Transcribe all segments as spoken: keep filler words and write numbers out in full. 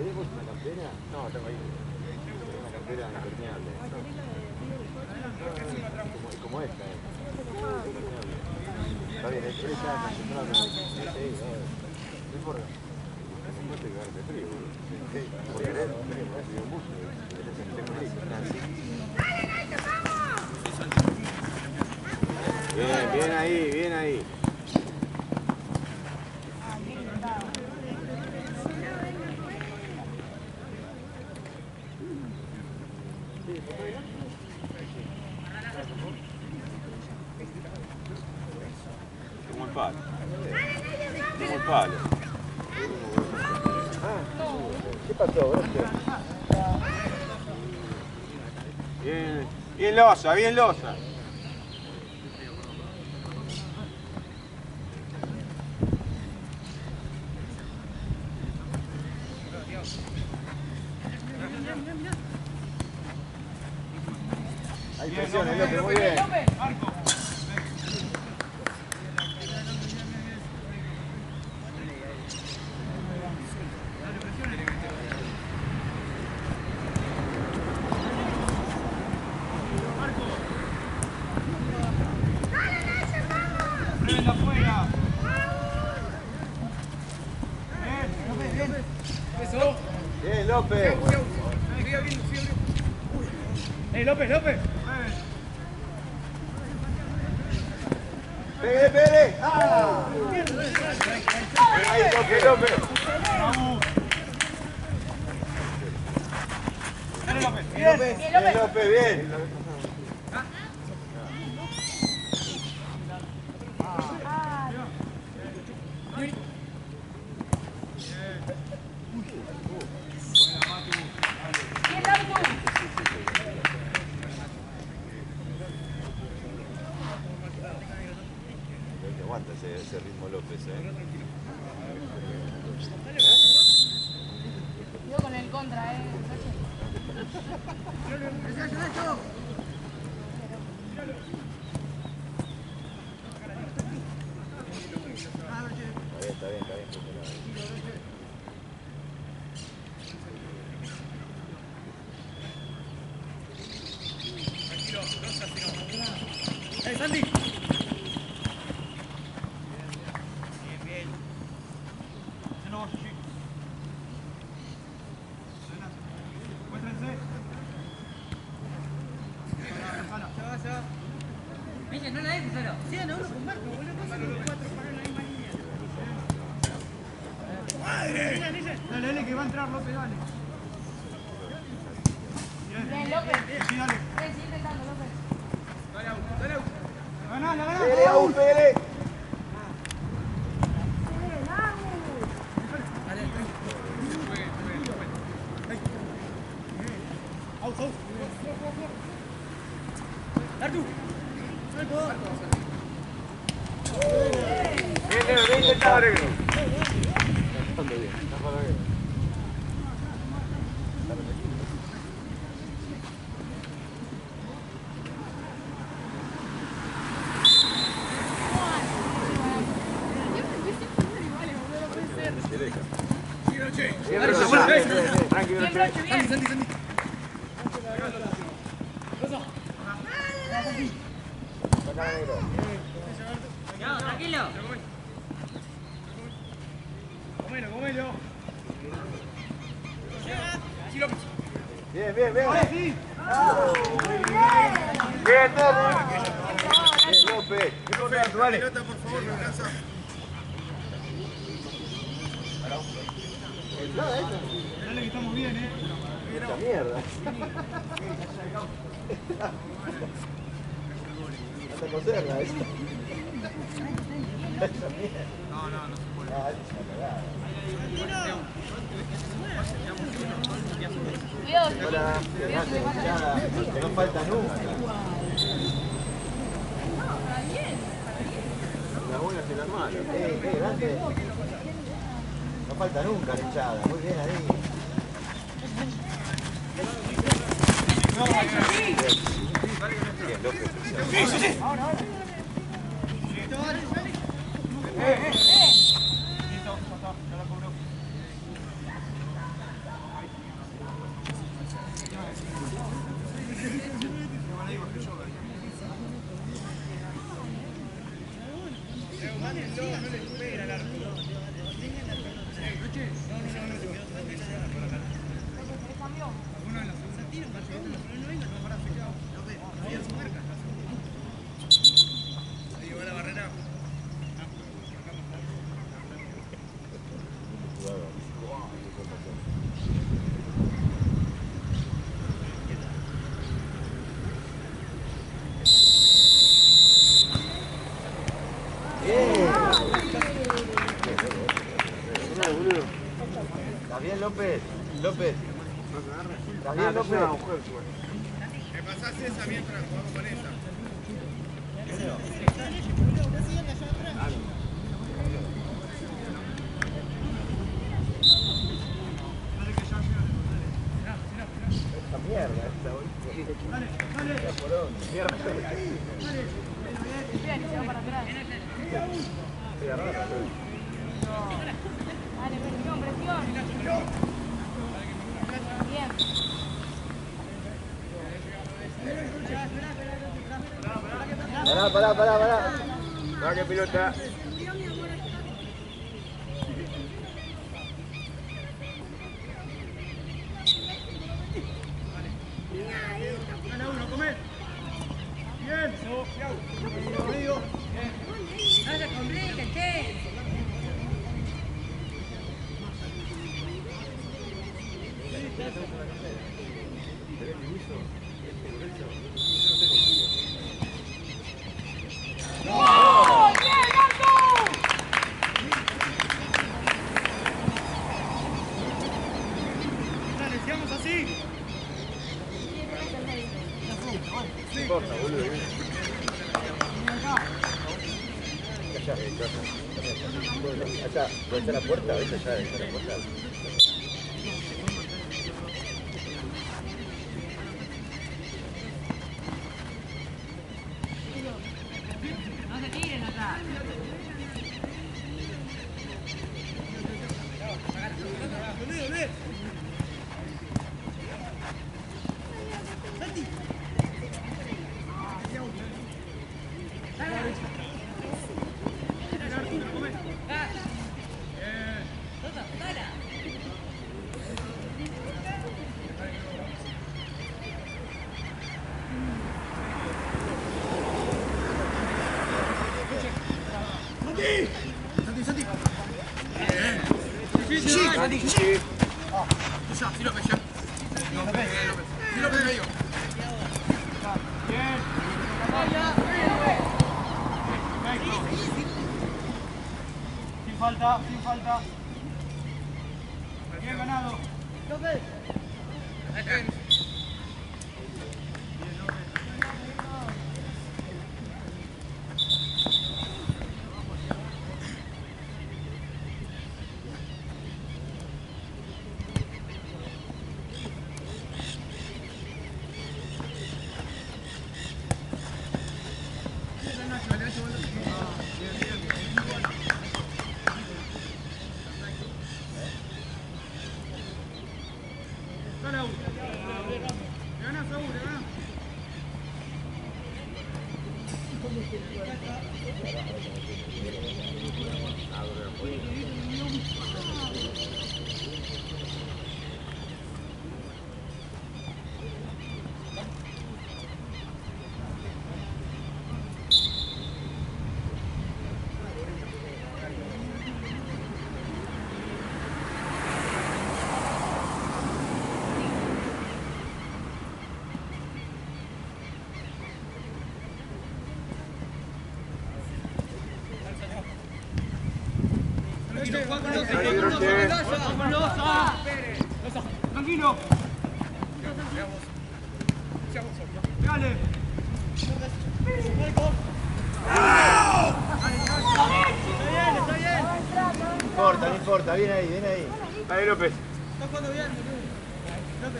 ¿Tenemos una campera? No, tengo ahí. Una campera impermeable. Como, como esta, eh. Impermeable. Está bien, él está concentrado en el... Sí, no importa. No te cagas de frío, boludo. Sí, por querer, tenemos un buzo. Bien, bien ahí, bien ahí. Como el palo. Como el palo. ¿Qué pasó? Bien, bien losa, bien losa. Hay presiones, López, muy bien. Bien, López. ¡Eh, López, López! ¡Pegue, pegue! ¡Ah! Ahí, López, López. Bien, Bien, López, bien. Aguanta ese, ese ritmo López, eh. Yo con el contra, eh. Está bien, está bien, está bien. ¡Eh, Sandy! Miguel, no la dejes solo. Sí, no, uno con Marco, boludo. Cuatro para la misma línea. ¡Madre! Dale, dale, que va a entrar López, dale. Bien, López. Sí, dale. Bien, sigue intentando, López. Dale, Auto, dale, Auto. Ganá, la ganá. Pere, Aún, Pere. Auto, Auto. Artu. Bien, bien, bien intentado, Negro. Está jugando bien, está jugando bien. Bien, Broche, bien, bien, bien. Tranqui, Bien, Broche. Broche, bien. Sandy, Sandy. Sacá, Negro. No, tranquilo. Comelo, comelo. Bien, bien, bien. Ahora sí. Bien, Terry. Bien, López. Importante, vale. Pelota, por favor, me alcanza. Dale que estamos bien, eh. Esta mierda. Hasta coserla, ¿eh? Esa mierda. No, no, no se puede. Ah, es una cagada. Cuidado, Hola, cuidado, que le pasa. ya, que no falta nunca. La buena es la mala. Eh, qué grande. No falta nunca la hinchada. Muy bien ahí. Bien, López. Sí, sí, sí. Ahora, ahora. Eh, eh. Listo, ya está, ya la cobró. ¿Estás bien, López? López. ¿Estás bien, López? Me pasás esa mientras jugamos con esa. Esta mierda, esta Dale, dale. mierda. Bien, se va para atrás. Sí, raro, Dale, presión, presión. Bien. Pará, pará, pará, pará. Va que pilota. Gana uno, comer. Bien. Medio. No se complique, che. ¡Oh, bien, Marco! Dale, sigamos así. No importa, boludo. Allá, allá, ¿dónde está la puerta? ¿Ves allá? ¿Dónde está la puerta? No se tiren atrás. Olé, olé. Santi, Santi. Bien. Difícil, Santi. Ya, sí lo ves, ya. Sí lo ves, sí lo ves medio. Bien. Perfecto. Sin falta, sin falta. Bien ganado. López. Dale, Aú. Le ganás, Aú, le ganás. Tranquilo. Dale. No importa, no importa, viene ahí, viene ahí. Ahí, López. Está jugando bien, López.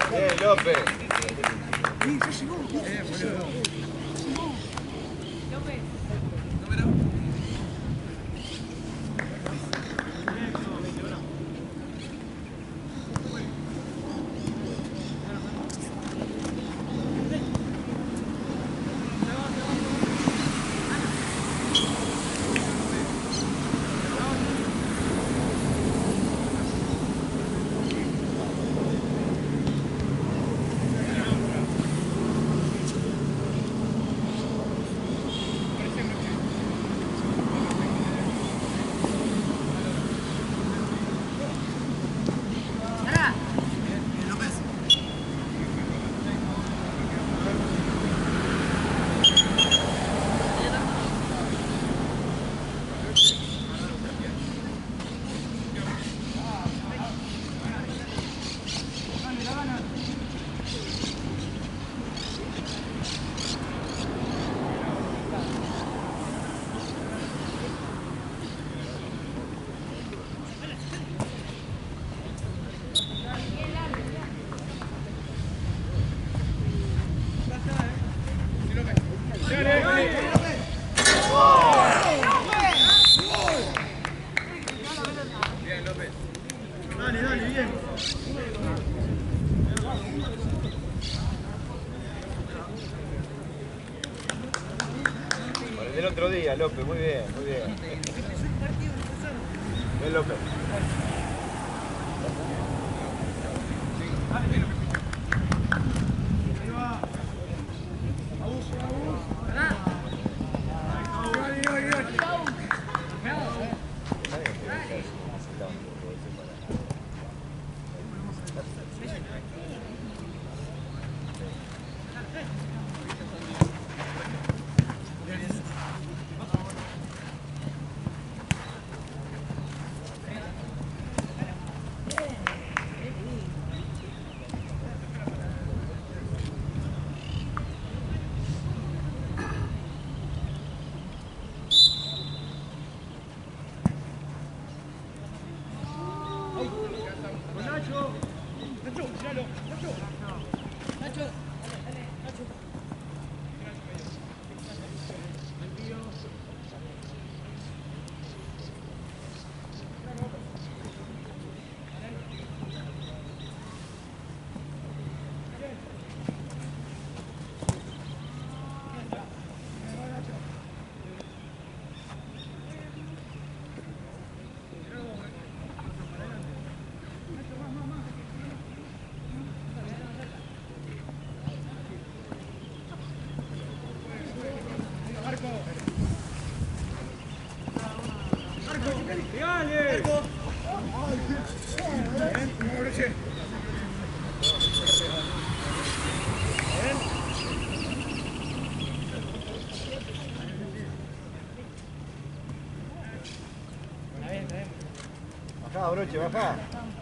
Bien, López. El otro día, López, muy bien, muy bien. Bien, López. Bajá, Broche, bajá.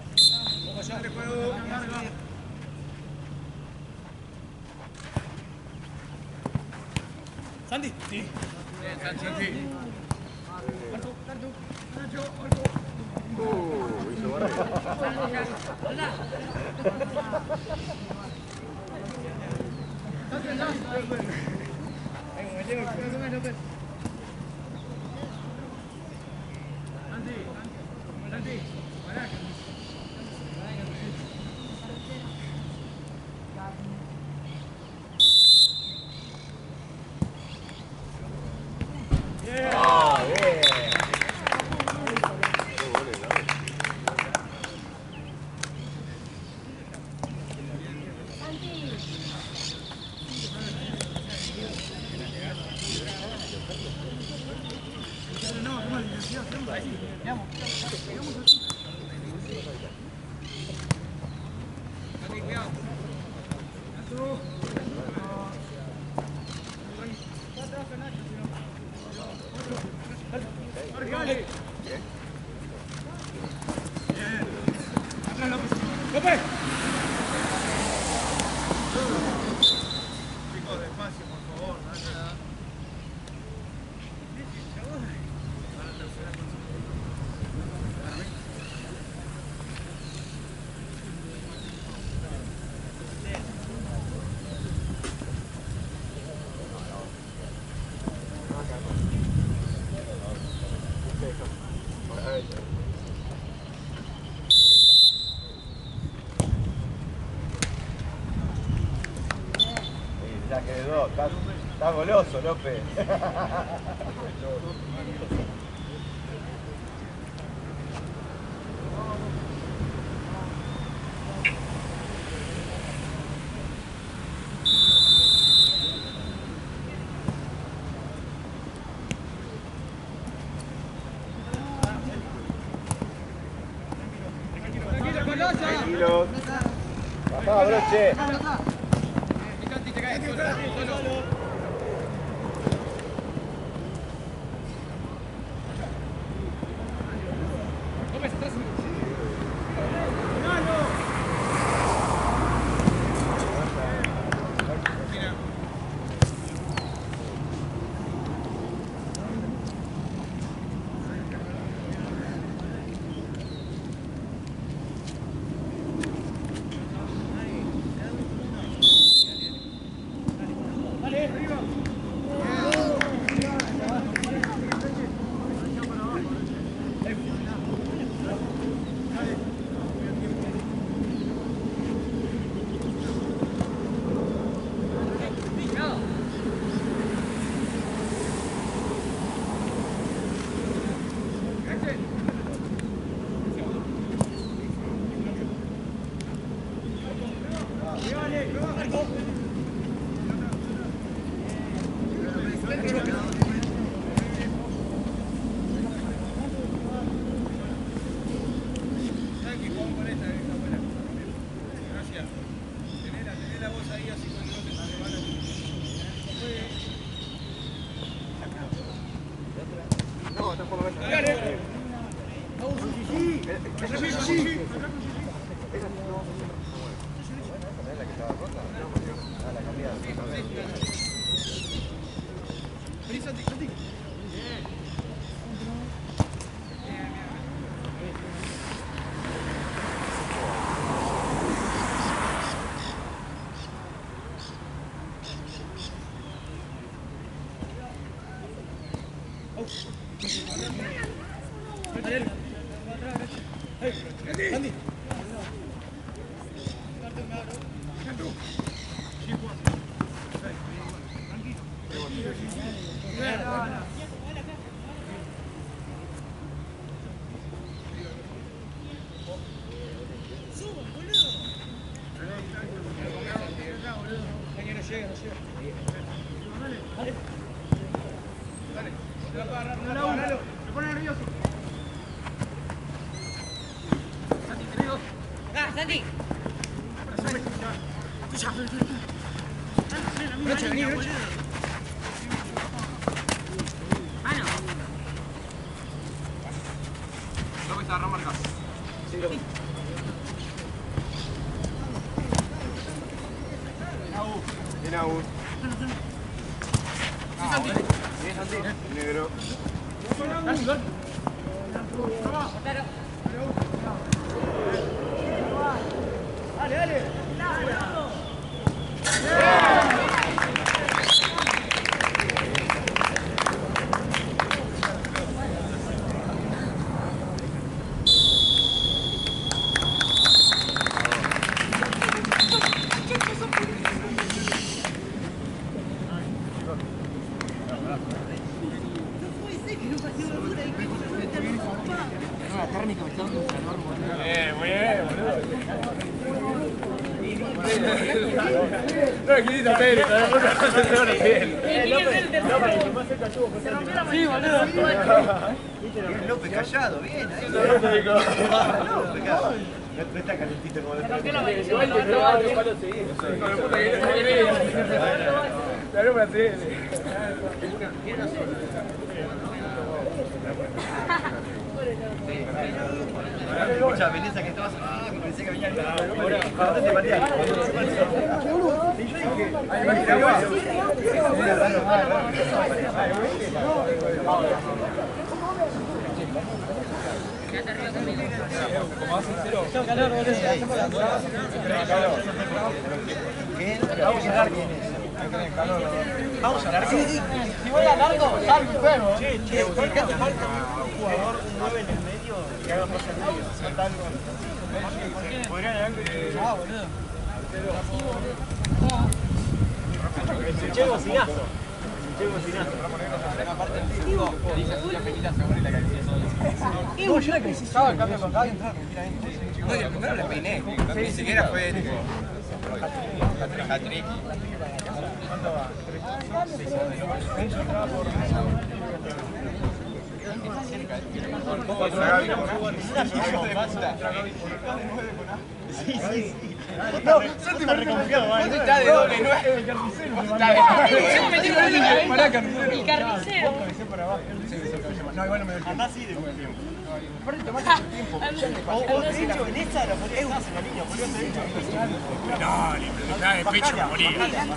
Santi. Sí. Bien, Santi. Uh, hizo barrera. ¡López! Ya quedó, está, está goloso, López. Tranquilos. Bajá, broche. Negro. Dale, dale. Eh, muy bien, boludo. Tranquilito, Pedro, te das cuenta cuánto se van a hacer. Sí, boludo. Bien, López, callado, bien. Ahí. López, no está calentito como el otro. igual que no va a dejarlo seguir. Hijo de puta que no se ve. La broma es Mucha belleza que estabas. Ah, que pensé que venía. Ahora, ¿dónde te paría? Y yo dije, ay, va a ir agua. Mira, raro, raro. como hace cero. Calor, boludo. ¿Qué? Vamos a hablar quién es. Vamos a hablar quién es. Si voy a largo, salgo y juego. Che, che, ¿por qué hace falta un jugador, un nueve en el medio que haga más en medio? Falta algo. Podrían haber. Ah, boludo. Che bocinazo. Che bocinazo. No, yo la crecí estaba el cambio con cada entrar tranquilamente. No, y el primero le peiné. Ni siquiera fue tipo. Hat-trick. ¿Cuánto va? Enzo entraba por. Sí, sí, sí. No, Santi me reconfiado, ¿vale? Vos estás de doble nueve. El carnicero. Vos estás de doble. Yo me metí con el pará, carnicero. El carnicero. Vos cabecé para abajo. Sí, sí, no, igual no me dejó. Andá así de buen tiempo. Aparte tomaste tu tiempo. Vos, de hecho, en esa la podrías usar en la línea. Podrías haber hecho esto. Dale, pero da de pecho me morí.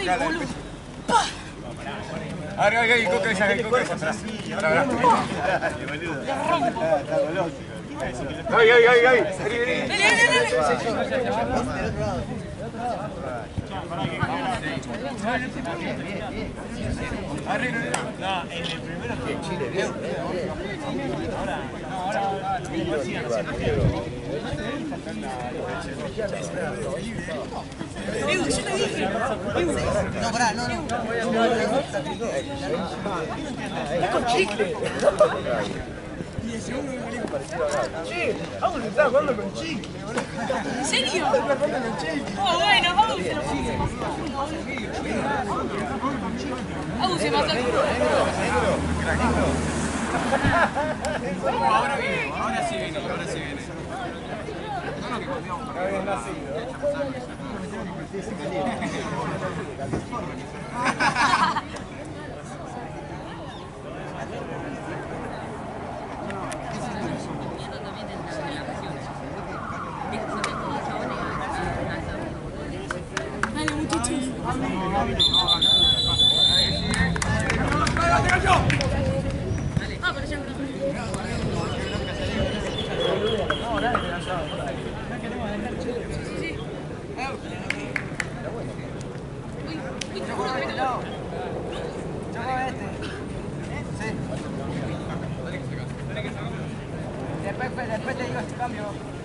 A ver, ahí, Coca, esa el Coca atrás. Ahora, dale, boludo. Está goloso. Gaby, Gaby, Gaby, Gaby. Vení, vení. Dale, dale, No, en el primero que Chile. Ahora, no, ahora igual sigan haciendo tiempo. Edu, yo te dije. No, pará, no, no. Es con chicle. Y el segundo me venía parecido a Che, vamos a estar jugando con chicle, boludo. ¿En serio? Estás jugando con chicle. Oh, bueno, vamos, se lo puse. Vamos, se pasa. Ahora viene, ahora sí viene, ahora sí viene. No habías nacido. Dale, muchachos. Ah, pero ya no. No, dale, lanzado. Después, después te digo este cambio.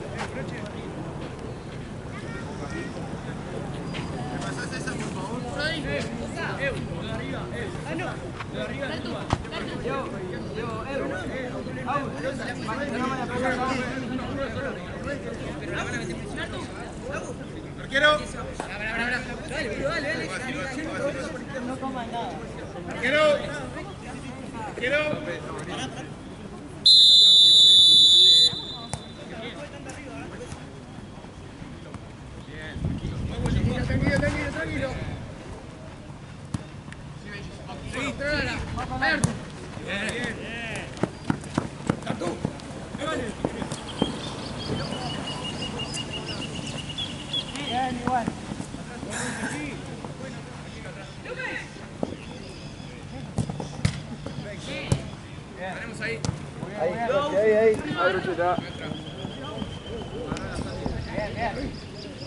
¿Me pasás esa, por favor? Por ahí. Eh, de arriba, eh. Ah, no. De arriba, Dale tú, dale tú. Yo, yo, eh. Au, no me la pegas. Pero la van a meter presionar tú. Arquero. Dale, pero dale, dale. No coman nada. Arquero. Arquero. Tranquilo, tranquilo, tranquilo. Sí, tráela. Abierto. Bien, bien. Tatú. Bien, igual. Tenemos ahí. Ahí, ahí, ahí. Abre chuta. Bien, bien.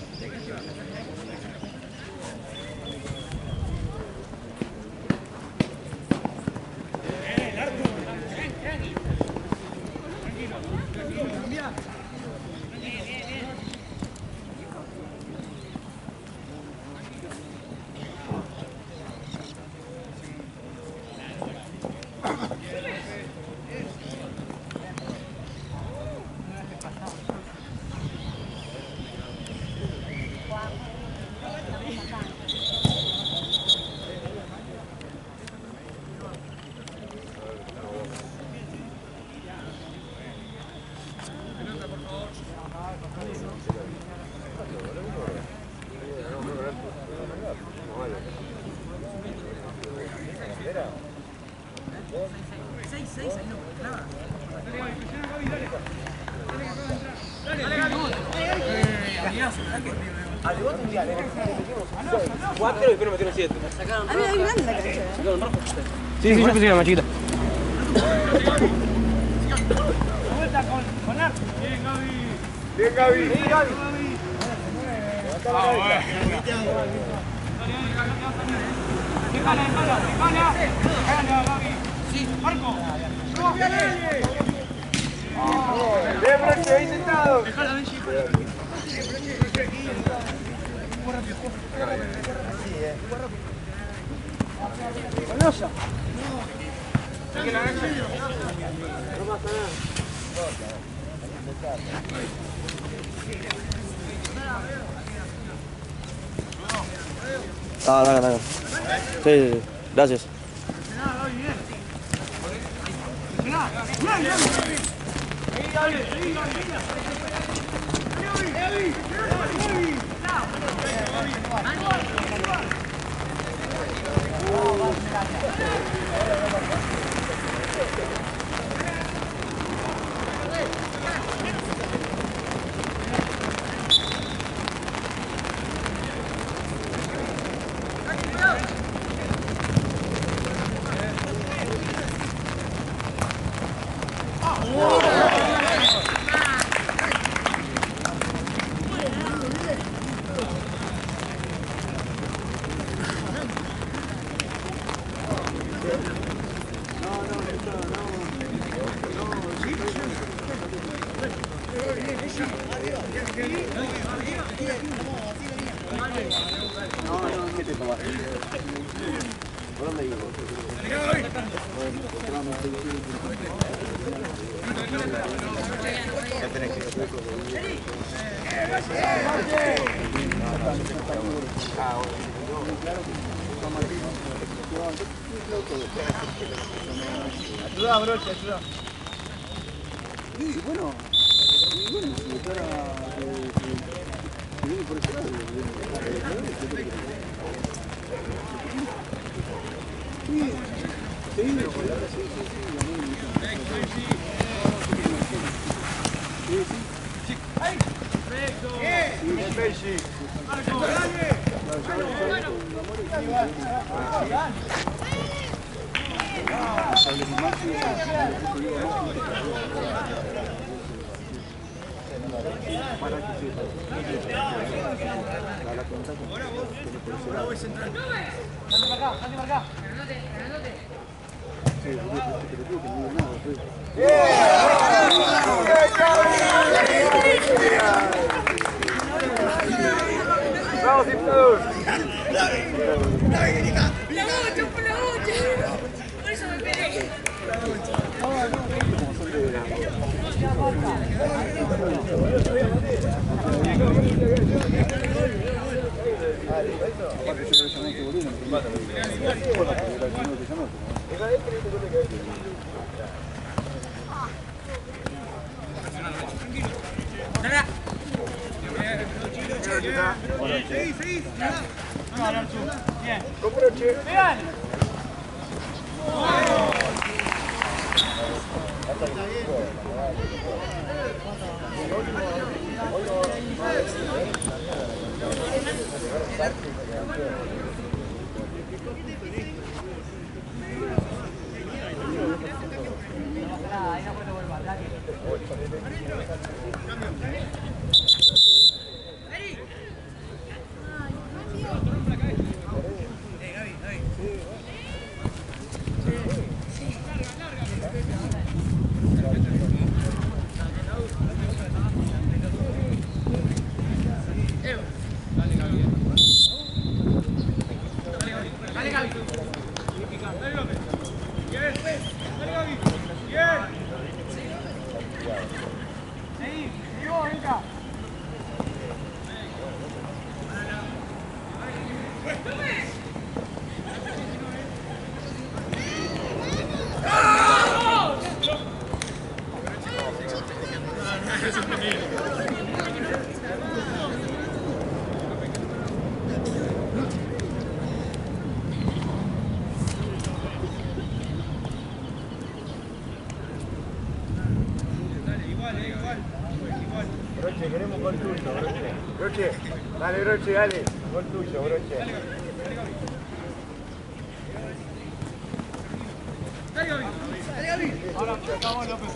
Cuatro y después metieron siete. A mí hay grande la cancha. Sí, sí, yo pensé que era más chiquita. Vuelta con, con Arco. Bien, Gaby. Bien, Gaby. Bien, Gaby. Ah, bueno. Dejala, dejala, dejala. Dejala, Gaby. Sí, Marco. Bien, Broche, ahí sentado. Dejala, ven, chico. Rosa. No pasa nada. Ah, dale, dale. Sí, sí, sí. Gracias. Ayuda, broche, ayuda. Y bueno, y bueno, si fuera, eh, si viene por ese lado, sí, sí, sí, Bravo, dictador. La bocha, por la bocha. Por eso me pegué. Sí, sí. Bien. Vean. Broche, queremos gol tuyo, Broche. Broche, dale, Broche, dale. Gol tuyo, Broche. Ahora, vamos, López.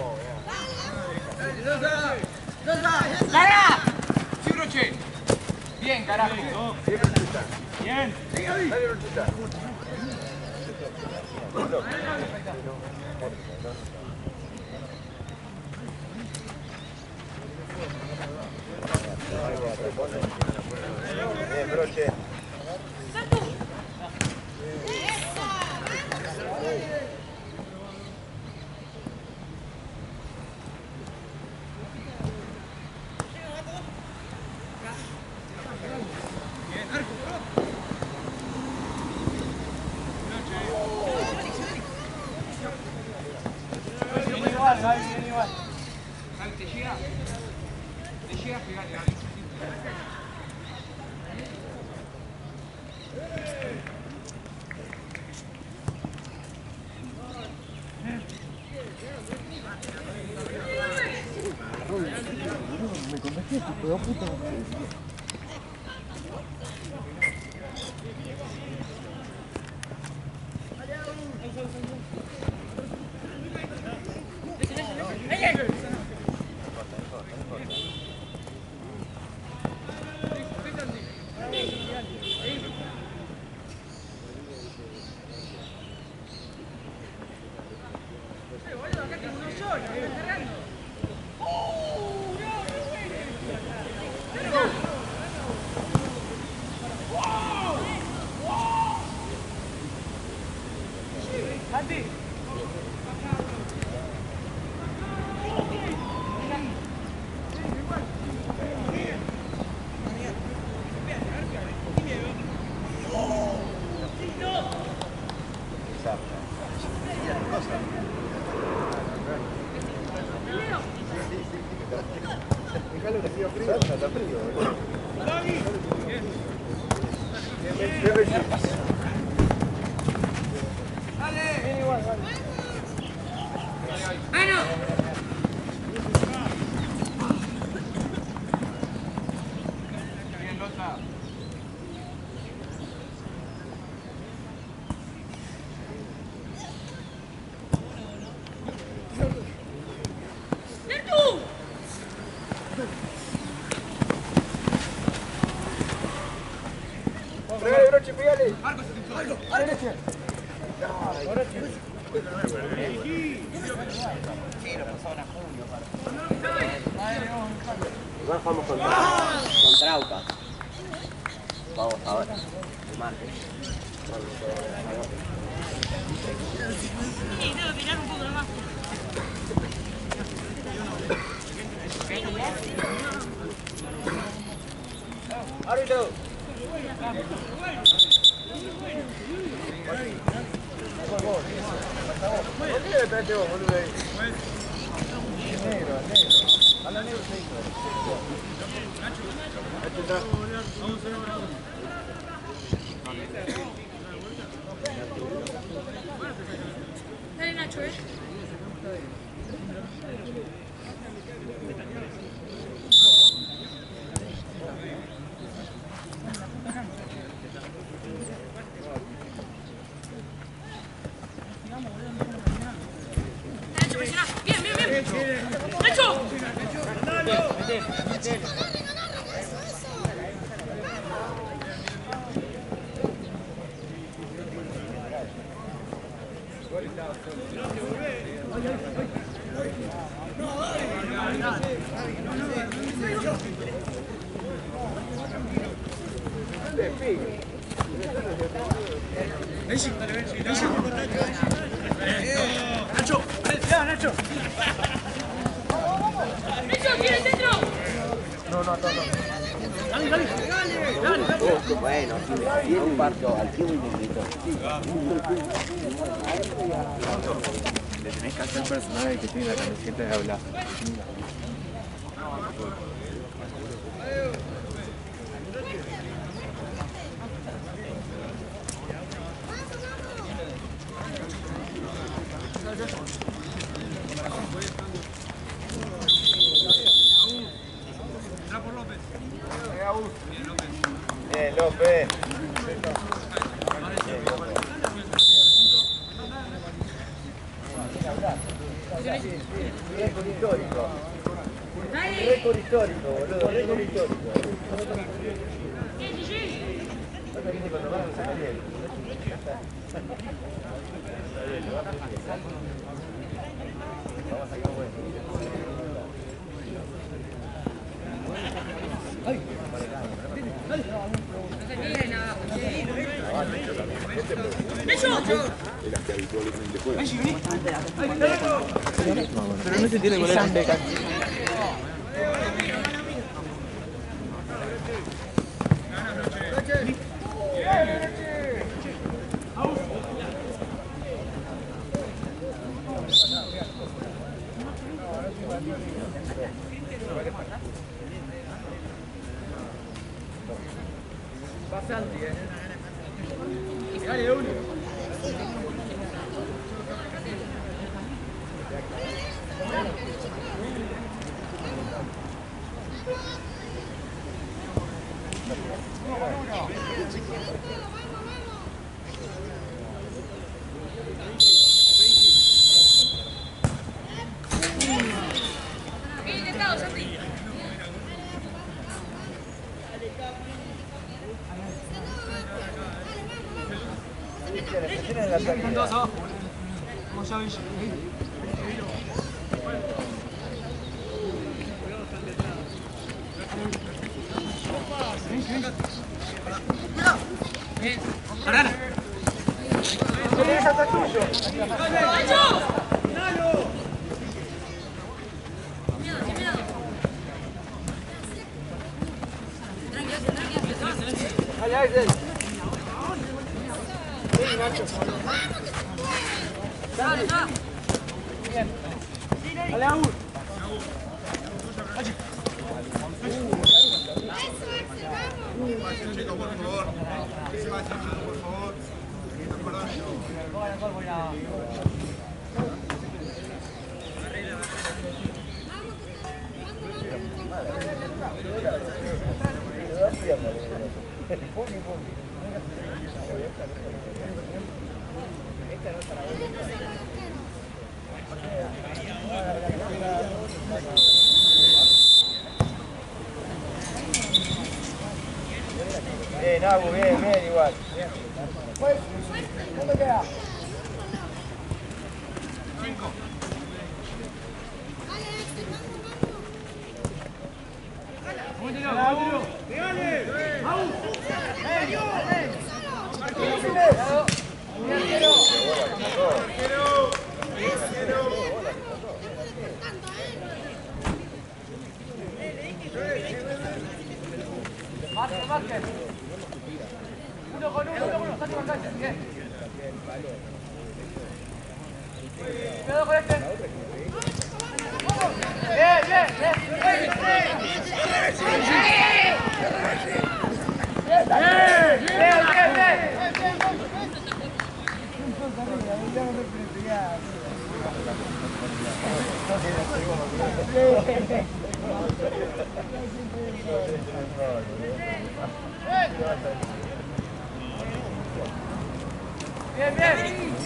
Sí, Broche. Bien, carajo. Siempre chuta. Bien. Dale un chuta. Bien, broche. Igual, Gaby, bien igual. Gaby, ¿te llega? ¿Te llega? Pegale, Gaby. Me contaste tu pedo puta. Dejalo que siga frío. Está frío. Bien igual, Gaby. ¡Mano! Bien, Lota. Pegale, broche, pegale. A derecha. Igual jugamos contra, contra Aucas. Vamos ahora. El martes. Sí, tengo que tirar un poco más. Árbitro. ¿Por qué le traste vos, boludo, ahí? Negro, negro. A la negro se hizo. Nacho está. Dale, Nacho, eh. Nacho, presiona. Bien, bien, bien. Nacho. Nacho. Ya, Nacho. Nacho, quiere el centro. No, no, no, no. Dale, dale. Oh, bueno, tiene un partido al tiempo y me gritó. Le tenés que hacer personaje que tiene la camiseta de hablar. Bien, López. Dale. récord histórico, boludo, récord histórico. Cuando van a sacar bien. Vamos a sacar bueno. ¡Ay! ¡Hecho! que habitualmente juegan. Pero no se tiene con el beca. Bastante, eh. Dale, uno. Bien intentado, Santi. Dos abajo. Vamos a ver. Bien. Parala. ¡Hecho! Miedo, sin miedo. Tranquilo, tranquilo. Dale, Axel. Dale, está. Bien. Dale, Aún. Chicos, por favor. Por favor. Bien, Agu, bien, bien, igual. ¿Dónde queda? Cinco. Marque, marque. Uno con uno, uno con uno, salte pantalla. Bien. Cuidado con este. Bien, bien, bien. Bien, bien, bien. Bien, bien.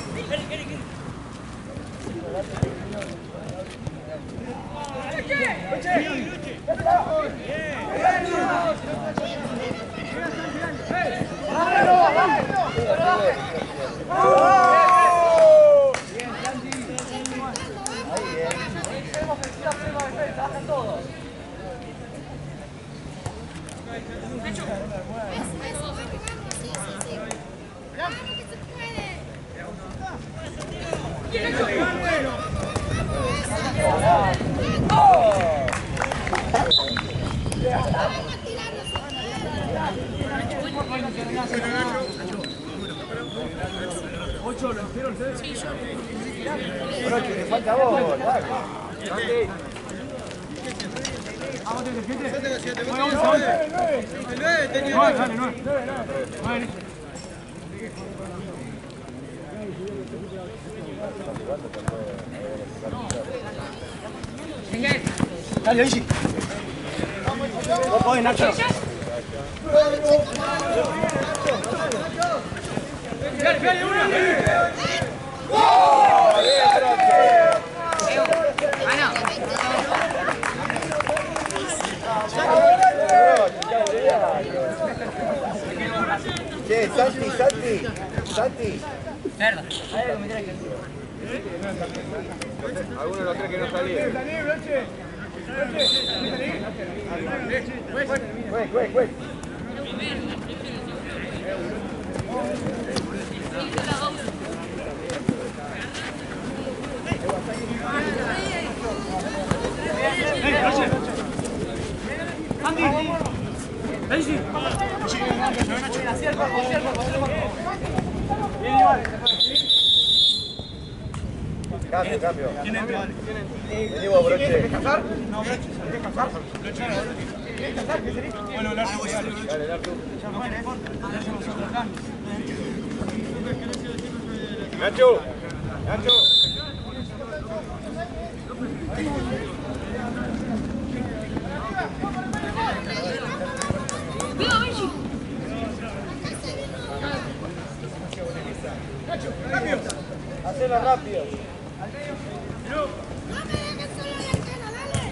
Ocho, ¿lo hicieron ustedes? Sí, yo. Bueno, que le falta a vos, dale. Vamos, ¿tiene siete? Nueve, once, once. Nueve, tenía nueve. Dale, nueve. Nueve, listo. Dale, Ishi. Vos podés, Nacho. Dale, dale, una. ¡Oh! Santi, Santi, Santi. Cerda. Hay algo que me tiene que Alguno de los tres que no está libre. ¿Está libre, Leche? Cuec, cuec, cuec. Andy. Benji. Cambio, cambio. Vení vos, Broche. ¿Quieres descansar? No, Broche. ¿Quieres descansar? ¿Quieres descansar? ¿Qué sería? Bueno, la hago ya. Dale, dale tú. Nacho, Nacho. ¡Viva Benji! Cambio. Hacelo rápido. No me dejes solo la escena, dale.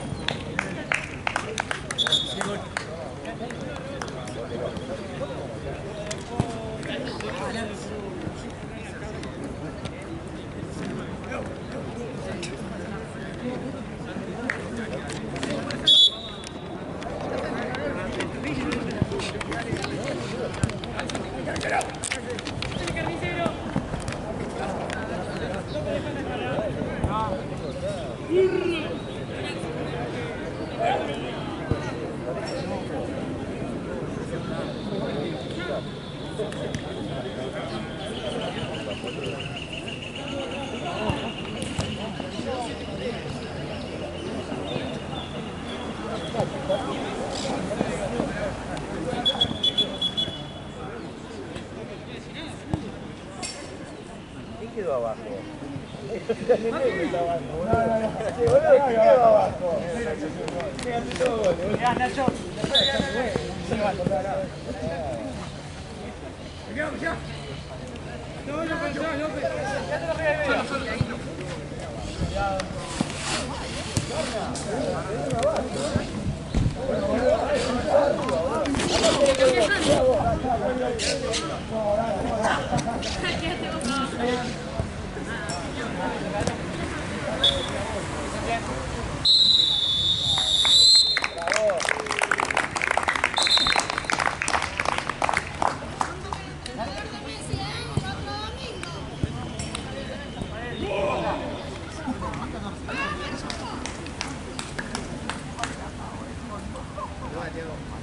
¿Quién quedó abajo? ¿Quién quedó abajo? Ya, Nacho. Diego.